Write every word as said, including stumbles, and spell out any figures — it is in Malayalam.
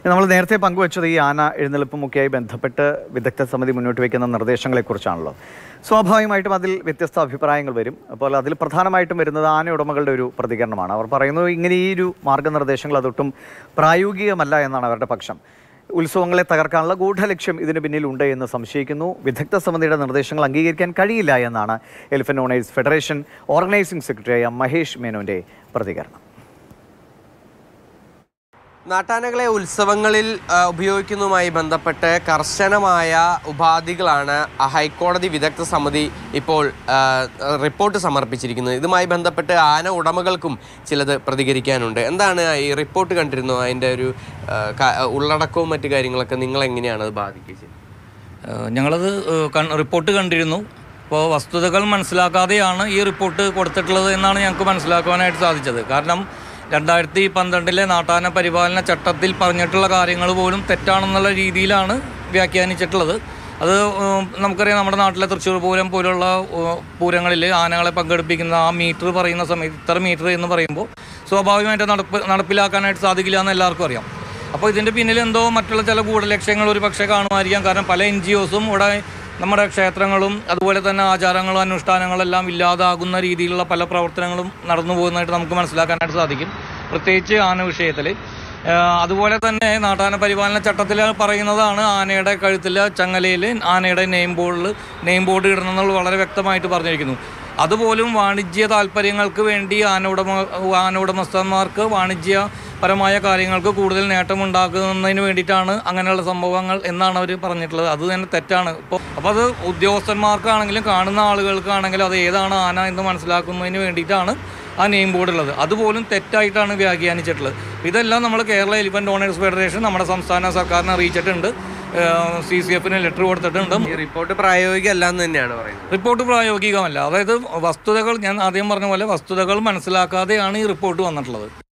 നമ്മൾ നേരത്തെ പങ്കുവച്ചത് ഈ ആന എഴുന്നള്ളിപ്പുമൊക്കെയായി ബന്ധപ്പെട്ട് വിദഗ്ധ സമിതി മുന്നോട്ട് വയ്ക്കുന്ന നിർദ്ദേശങ്ങളെക്കുറിച്ചാണല്ലോ. സ്വാഭാവികമായിട്ടും അതിൽ വ്യത്യസ്ത അഭിപ്രായങ്ങൾ വരും. അപ്പോൾ അതിൽ പ്രധാനമായിട്ടും വരുന്നത് ആന ഉടമകളുടെ ഒരു പ്രതികരണമാണ്. അവർ പറയുന്നത് ഇങ്ങനെ ഈ ഒരു മാർഗ്ഗനിർദ്ദേശങ്ങൾ അതൊട്ടും പ്രായോഗികമല്ല എന്നാണ് അവരുടെ പക്ഷം. ഉത്സവങ്ങളെ തകർക്കാനുള്ള ഗൂഢലക്ഷ്യം ഇതിന് പിന്നിലുണ്ട് എന്ന് സംശയിക്കുന്നു. വിദഗ്ധ സമിതിയുടെ നിർദ്ദേശങ്ങൾ അംഗീകരിക്കാൻ കഴിയില്ല എന്നാണ് എലിഫന്റ് ഓണേഴ്സ് ഫെഡറേഷൻ ഓർഗനൈസിംഗ് സെക്രട്ടറിയായ മഹേഷ് മേനോന്റെ പ്രതികരണം. നാട്ടാനകളെ ഉത്സവങ്ങളിൽ ഉപയോഗിക്കുന്നതുമായി ബന്ധപ്പെട്ട് കർശനമായ ഉപാധികളാണ് ഹൈക്കോടതി വിദഗ്ധ സമിതി ഇപ്പോൾ റിപ്പോർട്ട് സമർപ്പിച്ചിരിക്കുന്നത്. ഇതുമായി ബന്ധപ്പെട്ട് ആന ഉടമകൾക്കും ചിലത് പ്രതികരിക്കാനുണ്ട്. എന്താണ് ഈ റിപ്പോർട്ട് കണ്ടിരുന്നു? അതിൻ്റെ ഒരു ഉള്ളടക്കവും മറ്റു കാര്യങ്ങളൊക്കെ നിങ്ങളെങ്ങനെയാണ് അത് ബാധിക്കുക? ഞങ്ങളത് റിപ്പോർട്ട് കണ്ടിരുന്നു. അപ്പോൾ വസ്തുതകൾ മനസ്സിലാക്കാതെയാണ് ഈ റിപ്പോർട്ട് കൊടുത്തിട്ടുള്ളത് എന്നാണ് ഞങ്ങൾക്ക് മനസ്സിലാക്കുവാനായിട്ട് സാധിച്ചത്. കാരണം രണ്ടായിരത്തി പന്ത്രണ്ടിലെ നാട്ടാന പരിപാലന ചട്ടത്തിൽ പറഞ്ഞിട്ടുള്ള കാര്യങ്ങൾ പോലും തെറ്റാണെന്നുള്ള രീതിയിലാണ് വ്യാഖ്യാനിച്ചിട്ടുള്ളത്. അത് നമുക്കറിയാം, നമ്മുടെ നാട്ടിലെ തൃശ്ശൂർ പൂരം പോലുള്ള പൂരങ്ങളിൽ ആനകളെ പങ്കെടുപ്പിക്കുന്ന ആ മീറ്റർ പറയുന്ന സമയത്ത് ഇത്ര മീറ്റർ എന്ന് പറയുമ്പോൾ സ്വാഭാവികമായിട്ട് നടപ്പ് നടപ്പിലാക്കാനായിട്ട് സാധിക്കില്ല എന്ന് എല്ലാവർക്കും അറിയാം. അപ്പോൾ ഇതിൻ്റെ പിന്നിൽ എന്തോ മറ്റുള്ള ചില ഗൂഢലക്ഷ്യങ്ങൾ ഒരു പക്ഷേ കാണുമായിരിക്കാം. കാരണം പല എൻ ജി ഒസും ഇവിടെ നമ്മുടെ ക്ഷേത്രങ്ങളും അതുപോലെ തന്നെ ആചാരങ്ങളും അനുഷ്ഠാനങ്ങളെല്ലാം ഇല്ലാതാകുന്ന രീതിയിലുള്ള പല പ്രവർത്തനങ്ങളും നടന്നു പോകുന്നതായിട്ട് നമുക്ക് മനസ്സിലാക്കാനായിട്ട് സാധിക്കും, പ്രത്യേകിച്ച് ആന വിഷയത്തിൽ. അതുപോലെ തന്നെ നാട്ടാന പരിപാലന ചട്ടത്തിൽ പറയുന്നതാണ് ആനയുടെ കഴുത്തിൽ ചങ്ങലയിൽ ആനയുടെ നെയിം ബോർഡിൽ നെയിം ബോർഡ് ഇടണം എന്നുള്ളത് വളരെ വ്യക്തമായിട്ട് പറഞ്ഞിരിക്കുന്നു. അതുപോലും വാണിജ്യ താല്പര്യങ്ങൾക്ക് വേണ്ടി ആന ഉടമ ആന ഉടമസ്ഥന്മാർക്ക് വാണിജ്യപരമായ കാര്യങ്ങൾക്ക് കൂടുതൽ നേട്ടമുണ്ടാക്കുന്നതിന് വേണ്ടിയിട്ടാണ് അങ്ങനെയുള്ള സംഭവങ്ങൾ എന്നാണ് അവർ പറഞ്ഞിട്ടുള്ളത്. അത് തന്നെ തെറ്റാണ്. ഇപ്പോൾ അപ്പോൾ അത് ഉദ്യോഗസ്ഥന്മാർക്കാണെങ്കിലും കാണുന്ന ആളുകൾക്കാണെങ്കിലും അത് ഏതാണ് ആന എന്ന് മനസ്സിലാക്കുന്നതിന് വേണ്ടിയിട്ടാണ് ആ നെയിം ബോർഡ് ഉള്ളത്. അതുപോലും തെറ്റായിട്ടാണ് വ്യാഖ്യാനിച്ചിട്ടുള്ളത്. ഇതെല്ലാം നമ്മൾ കേരള എലിഫന്റ് ഓണേഴ്സ് ഫെഡറേഷൻ നമ്മുടെ സംസ്ഥാന സർക്കാരിനെ അറിയിച്ചിട്ടുണ്ട്. സി സി എഫിന് ലെറ്റർ കൊടുത്തിട്ടുണ്ട്. ഈ റിപ്പോർട്ട് പ്രായോഗികമല്ല എന്ന് തന്നെയാണ് പറയുന്നത്. റിപ്പോർട്ട് പ്രായോഗികമല്ല. അതായത് വസ്തുതകൾ, ഞാൻ ആദ്യം പറഞ്ഞ പോലെ വസ്തുതകൾ മനസ്സിലാക്കാതെയാണ് ഈ റിപ്പോർട്ട് വന്നിട്ടുള്ളത്.